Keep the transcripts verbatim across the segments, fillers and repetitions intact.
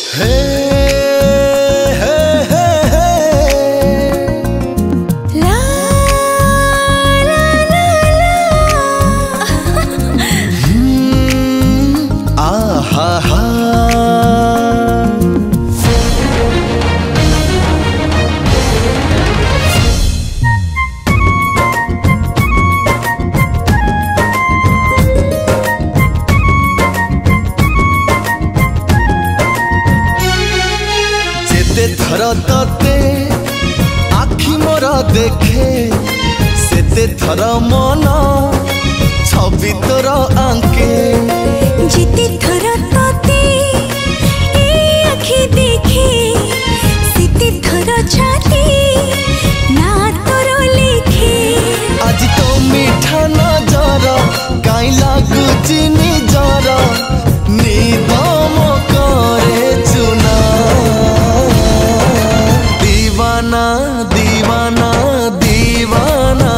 थर तते आखि मोर देखे सेते थर मन छवि तोर आंके जिते थर तते ए आखि देखे सेते थर छाती ना तोर लिखे आज तो मीठा नजर काई लागुची निजर निद मो करे चुना दीवाना दीवाना दीवाना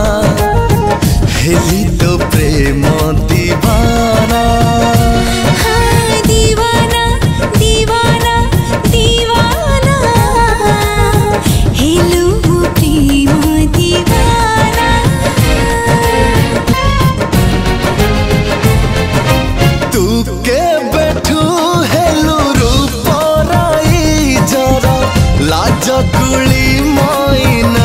हेली तो प्रेम दीवाना हाँ दीवाना दीवाना दीवाना हेलो प्रेम दीवाना तू के बैठू हेलू रूप राई जरा लाज कुली मोइना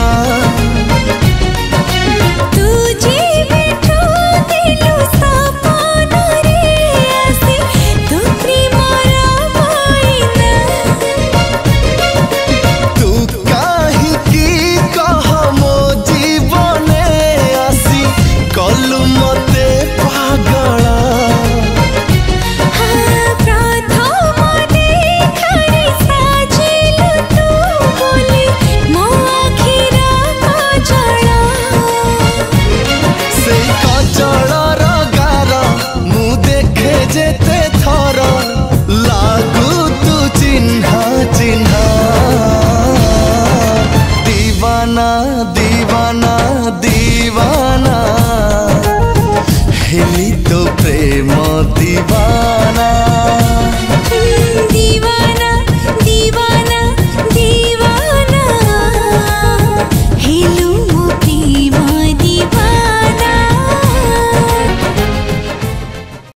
तुझे बैठो दिलो सपना रे आसे तो प्रेम मोइना तू काहे की कह मो जीवने आसी कलु मते पागला हाँ प्रथम देखारे साजिलु तू बोली मो आखिर कजला से कजलर गार मु देखे जेते थर लागू तू चिन्हा चिन्हा दीवाना दीवाना दीवाना हेली तो प्रेम दीवाना।